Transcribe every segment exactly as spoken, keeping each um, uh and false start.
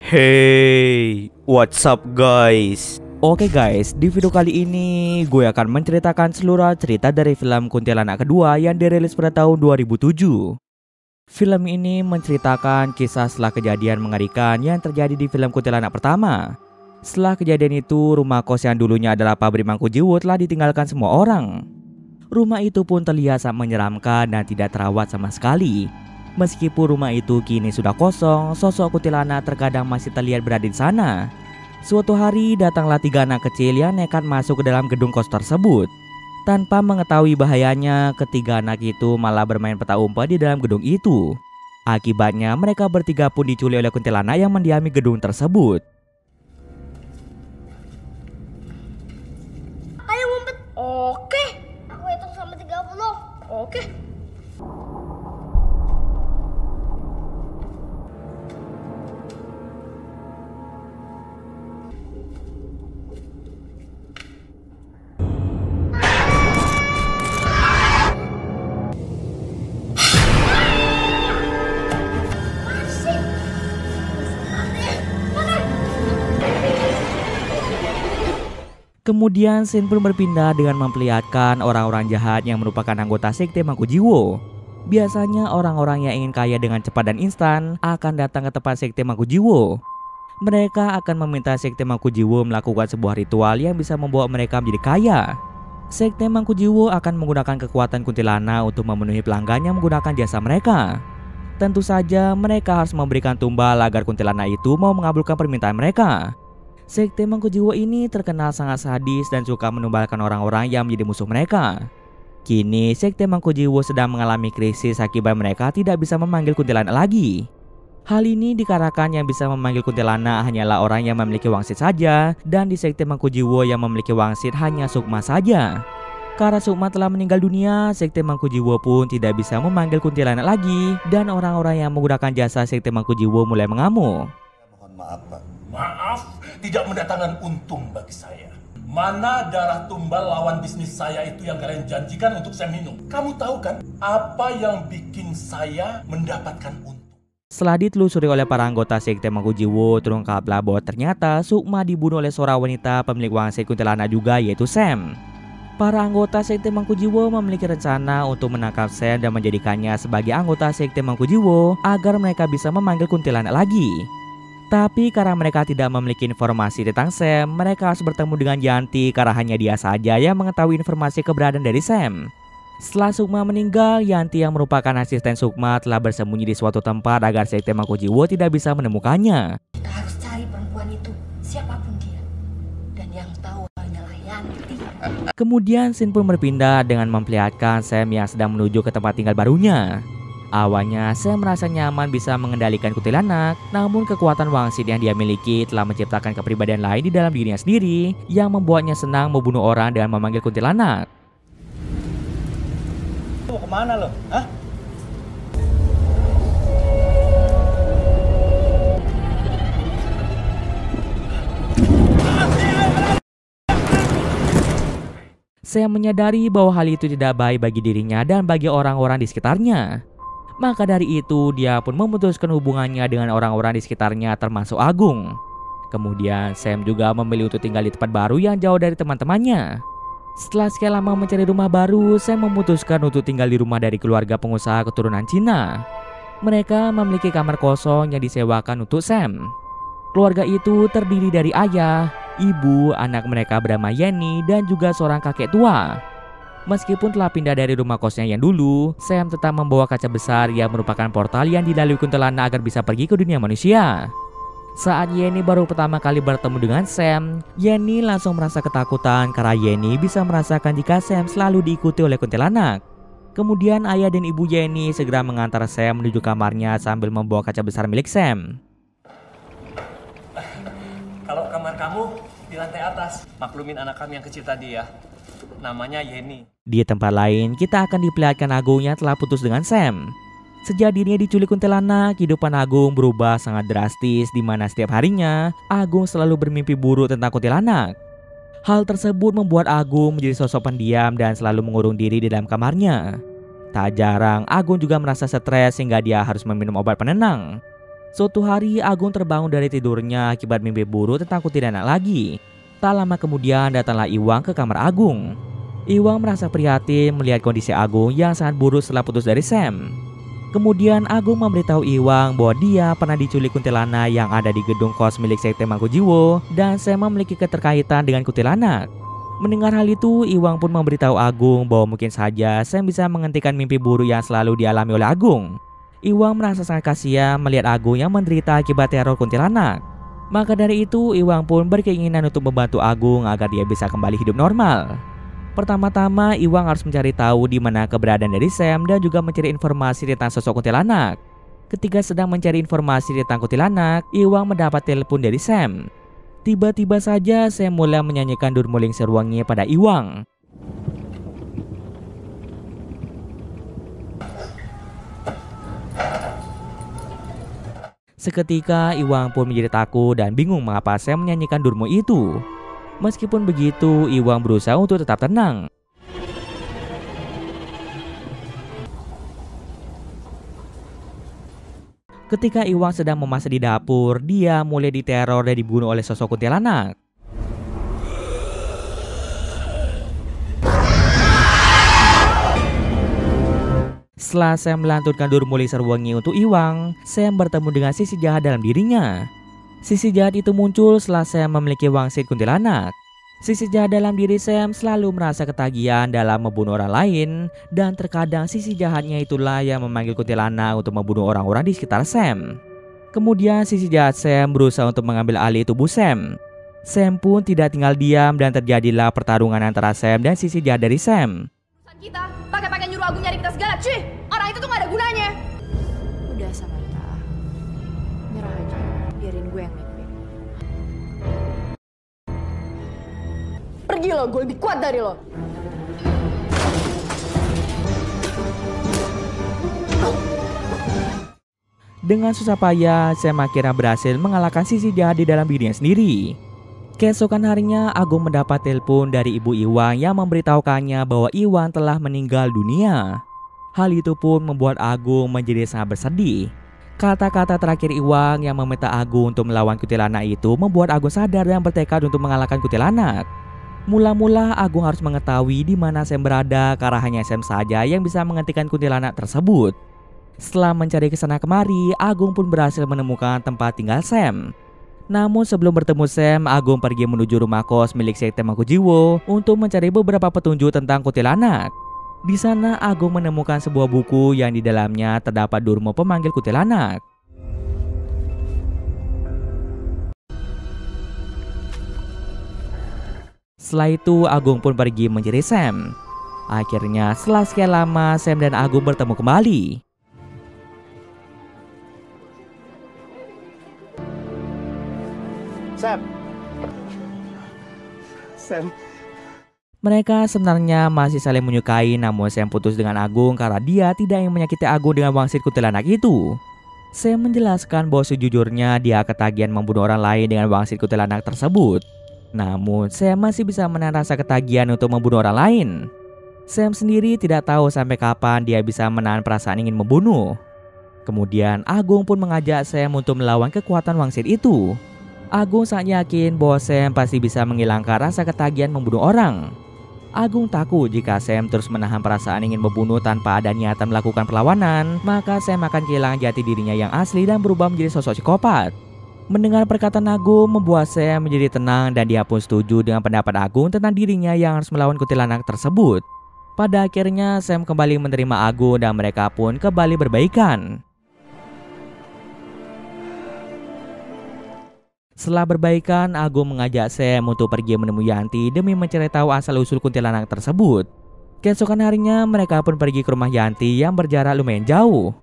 Hey, what's up guys? Oke guys, di video kali ini gue akan menceritakan seluruh cerita dari film Kuntilanak kedua yang dirilis pada tahun dua ribu tujuh. Film ini menceritakan kisah setelah kejadian mengerikan yang terjadi di film Kuntilanak pertama. Setelah kejadian itu, rumah kos yang dulunya adalah pabrik mangkuk jiwo telah ditinggalkan semua orang. Rumah itu pun terlihat sangat menyeramkan dan tidak terawat sama sekali. Meskipun rumah itu kini sudah kosong, sosok kuntilanak terkadang masih terlihat berada di sana. Suatu hari datanglah tiga anak kecil yang nekat masuk ke dalam gedung kos tersebut. Tanpa mengetahui bahayanya, ketiga anak itu malah bermain petak umpet di dalam gedung itu. Akibatnya mereka bertiga pun diculik oleh kuntilanak yang mendiami gedung tersebut. Ayo ngumpet. Oke. Aku hitung sampai tiga puluh. Oke. Kemudian scene pun berpindah dengan memperlihatkan orang-orang jahat yang merupakan anggota sekte mangkuk jiwo. Biasanya orang-orang yang ingin kaya dengan cepat dan instan akan datang ke tempat sekte mangkuk jiwo. Mereka akan meminta sekte mangkuk jiwo melakukan sebuah ritual yang bisa membawa mereka menjadi kaya. Sekte mangkuk jiwo akan menggunakan kekuatan kuntilanak untuk memenuhi pelanggan yang menggunakan jasa mereka. Tentu saja mereka harus memberikan tumbal agar kuntilanak itu mau mengabulkan permintaan mereka. Sekte mangkuk jiwo ini terkenal sangat sadis dan suka menumbalkan orang-orang yang menjadi musuh mereka. Kini sekte mangkuk jiwo sedang mengalami krisis akibat mereka tidak bisa memanggil kuntilanak lagi. Hal ini dikarenakan yang bisa memanggil kuntilanak hanyalah orang yang memiliki wangsit saja, dan di sekte mangkuk jiwo yang memiliki wangsit hanya Sukma saja. Karena Sukma telah meninggal dunia, sekte mangkuk jiwo pun tidak bisa memanggil kuntilanak lagi, dan orang-orang yang menggunakan jasa sekte mangkuk jiwo mulai mengamuk. Mohon maaf, Pak. Maaf, tidak mendatangkan untung bagi saya. Mana darah tumbal lawan bisnis saya itu yang kalian janjikan untuk saya minum? Kamu tahu kan apa yang bikin saya mendapatkan untung? Setelah ditelusuri oleh para anggota sekte mangkuk jiwo, terungkaplah bahwa ternyata Sukma dibunuh oleh seorang wanita pemilik wangsit kuntilanak juga, yaitu Sam. Para anggota sekte mangkuk jiwo memiliki rencana untuk menangkap Sam dan menjadikannya sebagai anggota sekte mangkuk jiwo agar mereka bisa memanggil kuntilanak lagi. Tapi karena mereka tidak memiliki informasi tentang Sam, mereka harus bertemu dengan Yanti karena hanya dia saja yang mengetahui informasi keberadaan dari Sam. Setelah Sukma meninggal, Yanti yang merupakan asisten Sukma telah bersembunyi di suatu tempat agar sekte mangkuk jiwo tidak bisa menemukannya. Kita harus cari perempuan itu, siapapun dia. Dan yang tahu hanyalah Yanti. Kemudian scene pun berpindah dengan memperlihatkan Sam yang sedang menuju ke tempat tinggal barunya. Awalnya Sam merasa nyaman bisa mengendalikan kuntilanak, namun kekuatan wangsit yang dia miliki telah menciptakan kepribadian lain di dalam dirinya sendiri yang membuatnya senang membunuh orang dengan memanggil kuntilanak. Mau kemana lo? Hah? Sam menyadari bahwa hal itu tidak baik bagi dirinya dan bagi orang-orang di sekitarnya. Maka dari itu dia pun memutuskan hubungannya dengan orang-orang di sekitarnya termasuk Agung. Kemudian Sam juga memilih untuk tinggal di tempat baru yang jauh dari teman-temannya. Setelah sekian lama mencari rumah baru, Sam memutuskan untuk tinggal di rumah dari keluarga pengusaha keturunan Cina. Mereka memiliki kamar kosong yang disewakan untuk Sam. Keluarga itu terdiri dari ayah, ibu, anak mereka bernama Yenny, dan juga seorang kakek tua. Meskipun telah pindah dari rumah kosnya yang dulu, Sam tetap membawa kaca besar yang merupakan portal yang dilalui kuntilanak agar bisa pergi ke dunia manusia. Saat Yenny baru pertama kali bertemu dengan Sam, Yenny langsung merasa ketakutan karena Yenny bisa merasakan jika Sam selalu diikuti oleh kuntilanak. Kemudian ayah dan ibu Yenny segera mengantar Sam menuju kamarnya sambil membawa kaca besar milik Sam. Kalau kamar kamu di lantai atas, maklumin anak kami yang kecil tadi ya. Namanya Yenny. Di tempat lain, kita akan diperlihatkan Agung yang telah putus dengan Sam. Sejak dirinya diculik kuntilanak, kehidupan Agung berubah sangat drastis, di mana setiap harinya Agung selalu bermimpi buruk tentang kuntilanak. Hal tersebut membuat Agung menjadi sosok pendiam dan selalu mengurung diri di dalam kamarnya. Tak jarang Agung juga merasa stres sehingga dia harus meminum obat penenang. Suatu hari Agung terbangun dari tidurnya akibat mimpi buruk tentang kuntilanak lagi. Tak lama kemudian datanglah Iwang ke kamar Agung. Iwang merasa prihatin melihat kondisi Agung yang sangat buruk setelah putus dari Sam. Kemudian Agung memberitahu Iwang bahwa dia pernah diculik kuntilanak yang ada di gedung kos milik Sekte Mangkujiwo dan Sam memiliki keterkaitan dengan kuntilanak. Mendengar hal itu, Iwang pun memberitahu Agung bahwa mungkin saja Sam bisa menghentikan mimpi buruk yang selalu dialami oleh Agung. Iwang merasa sangat kasihan melihat Agung yang menderita akibat teror kuntilanak. Maka dari itu, Iwang pun berkeinginan untuk membantu Agung agar dia bisa kembali hidup normal. Pertama-tama, Iwang harus mencari tahu di mana keberadaan dari Sam dan juga mencari informasi tentang sosok kuntilanak. Ketika sedang mencari informasi tentang kuntilanak, Iwang mendapat telepon dari Sam. Tiba-tiba saja Sam mulai menyanyikan Durmuling Serwangi pada Iwang. Seketika Iwang pun menjadi takut dan bingung mengapa Sam menyanyikan Durmo itu. Meskipun begitu, Iwang berusaha untuk tetap tenang. Ketika Iwang sedang memasak di dapur, dia mulai diteror dan dibunuh oleh sosok kuntilanak. Setelah Sam melantunkan Durmuling Serwangi untuk Iwang, Sam bertemu dengan sisi jahat dalam dirinya. Sisi jahat itu muncul setelah Sam memiliki wangsit kuntilanak. Sisi jahat dalam diri Sam selalu merasa ketagihan dalam membunuh orang lain, dan terkadang sisi jahatnya itulah yang memanggil kuntilanak untuk membunuh orang-orang di sekitar Sam. Kemudian sisi jahat Sam berusaha untuk mengambil alih tubuh Sam. Sam pun tidak tinggal diam dan terjadilah pertarungan antara Sam dan sisi jahat dari Sam. Kita pakai-pakai nyuruh Agung nyari kita segala, cuy. Orang itu tuh gak ada gunanya. Udah Samantha, nyerah aja, biarin gue yang baik-baik. Pergi lo, gue lebih kuat dari lo. Dengan susah payah, Sam akhirnya berhasil mengalahkan sisi jahat di dalam dirinya sendiri. Keesokan harinya, Agung mendapat telepon dari ibu Iwang yang memberitahukannya bahwa Iwang telah meninggal dunia. Hal itu pun membuat Agung menjadi sangat bersedih. Kata-kata terakhir Iwang yang meminta Agung untuk melawan kuntilanak itu membuat Agung sadar dan bertekad untuk mengalahkan kuntilanak. Mula-mula Agung harus mengetahui di mana Sam berada karena hanya Sam saja yang bisa menghentikan kuntilanak tersebut. Setelah mencari kesana kemari, Agung pun berhasil menemukan tempat tinggal Sam. Namun sebelum bertemu Sam, Agung pergi menuju rumah kos milik Sekte Mangkujiwo untuk mencari beberapa petunjuk tentang kuntilanak. Di sana Agung menemukan sebuah buku yang di dalamnya terdapat Durmo pemanggil kuntilanak. Setelah itu Agung pun pergi mencari Sam. Akhirnya setelah sekian lama Sam dan Agung bertemu kembali. Sam. Sam. Mereka sebenarnya masih saling menyukai, namun Sam putus dengan Agung karena dia tidak ingin menyakiti Agung dengan wangsit kuntilanak itu. Sam menjelaskan bahwa sejujurnya dia ketagihan membunuh orang lain dengan wangsit kuntilanak tersebut. Namun Sam masih bisa menahan rasa ketagihan untuk membunuh orang lain. Sam sendiri tidak tahu sampai kapan dia bisa menahan perasaan ingin membunuh. Kemudian Agung pun mengajak Sam untuk melawan kekuatan wangsit itu. Agung sangat yakin bahwa Sam pasti bisa menghilangkan rasa ketagihan membunuh orang. Agung takut jika Sam terus menahan perasaan ingin membunuh tanpa ada niatan melakukan perlawanan, maka Sam akan kehilangan jati dirinya yang asli dan berubah menjadi sosok psikopat. Mendengar perkataan Agung membuat Sam menjadi tenang dan dia pun setuju dengan pendapat Agung tentang dirinya yang harus melawan kuntilanak tersebut. Pada akhirnya Sam kembali menerima Agung dan mereka pun kembali berbaikan. Setelah berbaikan, Agung mengajak Sam untuk pergi menemui Yanti demi mencari tahu asal-usul kuntilanak tersebut. Keesokan harinya, mereka pun pergi ke rumah Yanti yang berjarak lumayan jauh.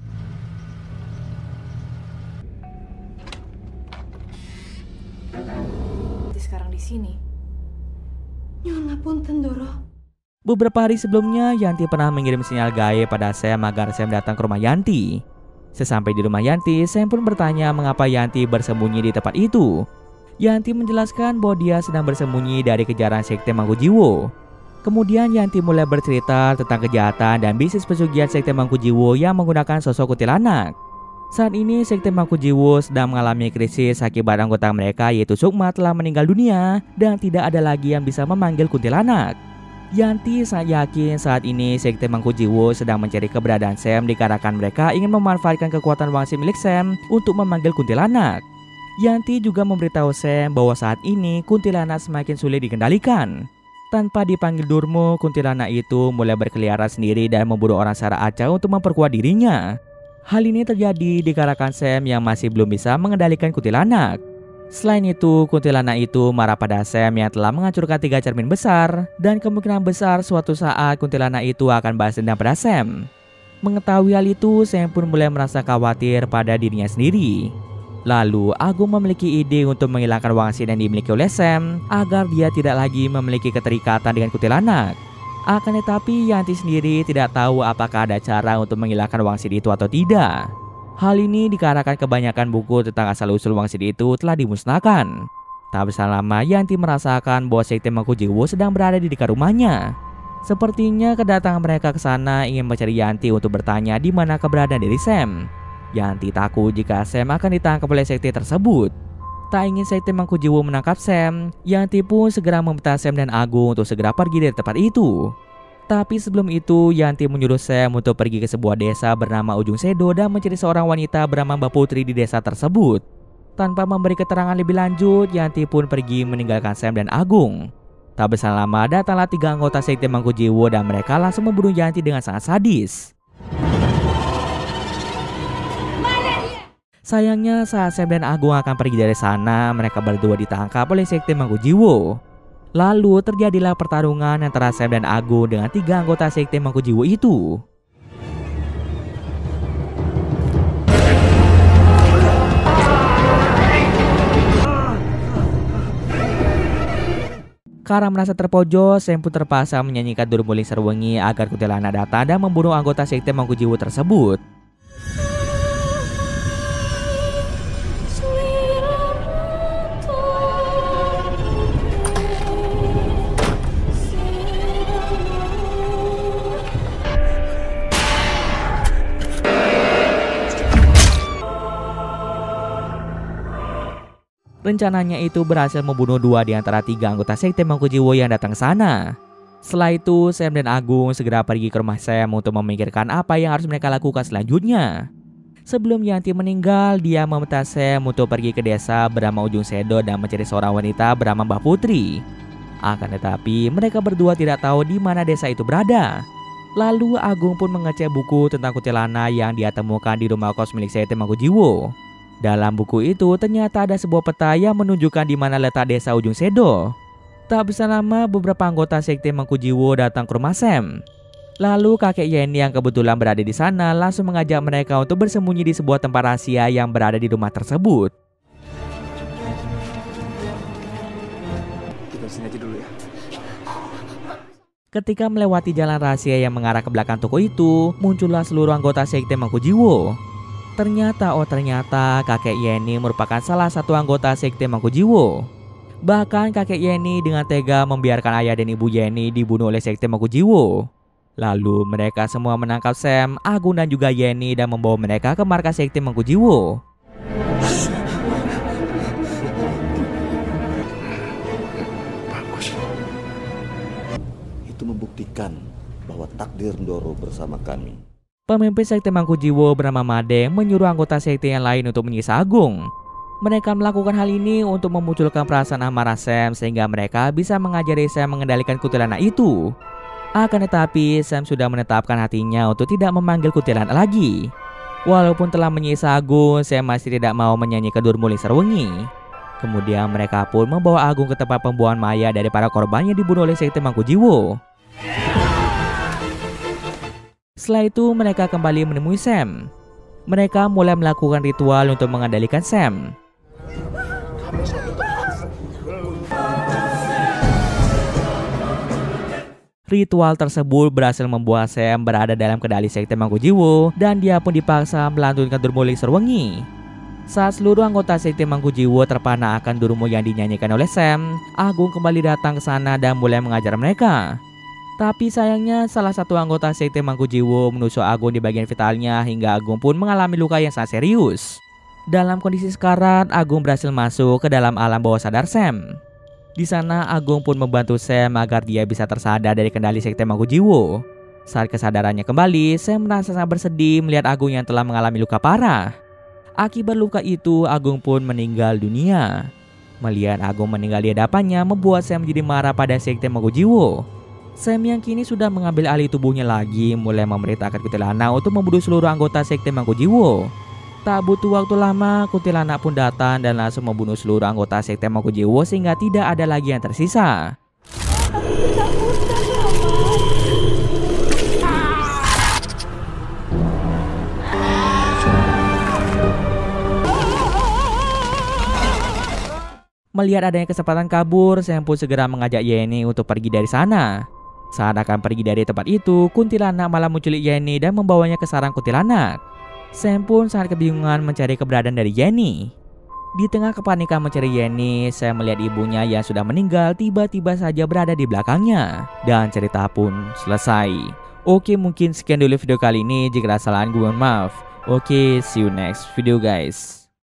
Sekarang di sini. Nyona punten Doro. Beberapa hari sebelumnya, Yanti pernah mengirim sinyal gaib pada Sam agar Sam datang ke rumah Yanti. Sesampai di rumah Yanti, Sam pun bertanya mengapa Yanti bersembunyi di tempat itu. Yanti menjelaskan bahwa dia sedang bersembunyi dari kejaran Sekte Mangkujiwo. Kemudian Yanti mulai bercerita tentang kejahatan dan bisnis pesugihan Sekte Mangkujiwo yang menggunakan sosok kuntilanak. Saat ini Sekte Mangkujiwo sedang mengalami krisis akibat anggota mereka yaitu Sukma telah meninggal dunia dan tidak ada lagi yang bisa memanggil kuntilanak. Yanti sangat yakin saat ini Sekte Mangkujiwo sedang mencari keberadaan Sam dikarenakan mereka ingin memanfaatkan kekuatan wangsit milik Sam untuk memanggil kuntilanak. Yanti juga memberitahu Sam bahwa saat ini kuntilanak semakin sulit dikendalikan. Tanpa dipanggil Durmo, kuntilanak itu mulai berkeliaran sendiri dan memburu orang secara acak untuk memperkuat dirinya. Hal ini terjadi dikarenakan Sam yang masih belum bisa mengendalikan kuntilanak. Selain itu, kuntilanak itu marah pada Sam yang telah menghancurkan tiga cermin besar dan kemungkinan besar suatu saat kuntilanak itu akan balas dendam pada Sam. Mengetahui hal itu, Sam pun mulai merasa khawatir pada dirinya sendiri. Lalu, Agung memiliki ide untuk menghilangkan wangsit yang dimiliki oleh Sam agar dia tidak lagi memiliki keterikatan dengan kuntilanak. Akan tetapi Yanti sendiri tidak tahu apakah ada cara untuk menghilangkan wangsit itu atau tidak. Hal ini dikarenakan kebanyakan buku tentang asal-usul wangsit itu telah dimusnahkan. Tak berselang lama Yanti merasakan bahwa Sekte Mangkujiwo sedang berada di dekat rumahnya. Sepertinya kedatangan mereka ke sana ingin mencari Yanti untuk bertanya di mana keberadaan dari Sam. Yanti takut jika Sam akan ditangkap oleh sekte tersebut. Tak ingin Sekte Mangkujiwo menangkap Sam, Yanti pun segera meminta Sam dan Agung untuk segera pergi dari tempat itu. Tapi sebelum itu, Yanti menyuruh Sam untuk pergi ke sebuah desa bernama Ujung Sedo dan mencari seorang wanita bernama Mbak Putri di desa tersebut. Tanpa memberi keterangan lebih lanjut, Yanti pun pergi meninggalkan Sam dan Agung. Tak berselang lama, datanglah tiga anggota Sekte Mangkujiwo dan mereka langsung membunuh Yanti dengan sangat sadis. Sayangnya saat Sam dan Agung akan pergi dari sana, mereka berdua ditangkap oleh Sekte Mangkujiwo. Lalu terjadilah pertarungan antara Sam dan Agung dengan tiga anggota Sekte Mangkujiwo itu. Karena merasa terpojok, Sam pun terpaksa menyanyikan Durmuling Serwengi agar kuntilanak datang dan membunuh anggota Sekte Mangkujiwo tersebut. Rencananya itu berhasil membunuh dua di antara tiga anggota Sekte Mangkujiwo yang datang ke sana. Setelah itu, Sam dan Agung segera pergi ke rumah Sam untuk memikirkan apa yang harus mereka lakukan selanjutnya. Sebelum Yanti meninggal, dia meminta Sam untuk pergi ke desa bernama Ujung Sedo dan mencari seorang wanita bernama Mbak Putri. Akan tetapi, mereka berdua tidak tahu di mana desa itu berada. Lalu Agung pun mengecek buku tentang kuntilanak yang dia temukan di rumah kos milik Sekte Mangkujiwo. Dalam buku itu ternyata ada sebuah peta yang menunjukkan di mana letak desa Ujung Sedo. Tak bisa lama beberapa anggota Sekte Mangkujiwo datang ke rumah Sam. Lalu kakek Yeni yang kebetulan berada di sana langsung mengajak mereka untuk bersembunyi di sebuah tempat rahasia yang berada di rumah tersebut. Kita sini aja dulu ya. Ketika melewati jalan rahasia yang mengarah ke belakang toko itu, muncullah seluruh anggota Sekte Mangkujiwo. Ternyata, oh ternyata kakek Yeni merupakan salah satu anggota Sekte Mangkujiwo. Bahkan kakek Yeni dengan tega membiarkan ayah dan ibu Yeni dibunuh oleh Sekte Mangkujiwo. Lalu mereka semua menangkap Sam, Agung dan juga Yeni dan membawa mereka ke markas Sekte Mangkujiwo. Bagus. Itu membuktikan bahwa takdir Ndoro bersama kami. Pemimpin Sekte Mangkujiwo bernama Madeng menyuruh anggota sekte yang lain untuk menyiksa Agung. Mereka melakukan hal ini untuk memunculkan perasaan amarah Sam sehingga mereka bisa mengajari Sam mengendalikan kuntilanak itu. Akan tetapi Sam sudah menetapkan hatinya untuk tidak memanggil kuntilanak lagi. Walaupun telah menyiksa Agung, Sam masih tidak mau menyanyikan Durmuling Serwengi. Kemudian mereka pun membawa Agung ke tempat pembuangan mayat dari para korban yang dibunuh oleh Sekte Mangkujiwo. Setelah itu mereka kembali menemui Sam. Mereka mulai melakukan ritual untuk mengendalikan Sam. Ritual tersebut berhasil membuat Sam berada dalam kendali Sekte Mangkujiwo dan dia pun dipaksa melantunkan Durmuling Serwengi. Saat seluruh anggota Sekte Mangkujiwo terpana akan Durmo yang dinyanyikan oleh Sam, Agung kembali datang ke sana dan mulai mengajar mereka. Tapi sayangnya salah satu anggota sekte Mangkujiwo menusuk Agung di bagian vitalnya hingga Agung pun mengalami luka yang sangat serius. Dalam kondisi sekarat, Agung berhasil masuk ke dalam alam bawah sadar Sam. Di sana Agung pun membantu Sam agar dia bisa tersadar dari kendali sekte Mangkujiwo. Saat kesadarannya kembali, Sam merasa sangat bersedih melihat Agung yang telah mengalami luka parah. Akibat luka itu, Agung pun meninggal dunia. Melihat Agung meninggal di hadapannya membuat Sam menjadi marah pada sekte Mangkujiwo. Sam yang kini sudah mengambil alih tubuhnya lagi mulai memerintahkan kuntilanak untuk membunuh seluruh anggota sekte Mangkujiwo. Tak butuh waktu lama, kuntilanak pun datang dan langsung membunuh seluruh anggota sekte Mangkujiwo sehingga tidak ada lagi yang tersisa. Melihat adanya kesempatan kabur, Sam pun segera mengajak Yenny untuk pergi dari sana. Saat akan pergi dari tempat itu, kuntilanak malah menculik Yenny dan membawanya ke sarang kuntilanak. Sam pun sangat kebingungan mencari keberadaan dari Yenny. Di tengah kepanikan mencari Yenny, Sam melihat ibunya yang sudah meninggal tiba-tiba saja berada di belakangnya. Dan cerita pun selesai. Oke, mungkin sekian dulu video kali ini. Jika ada kesalahan, gue mohon maaf. Oke, see you next video guys.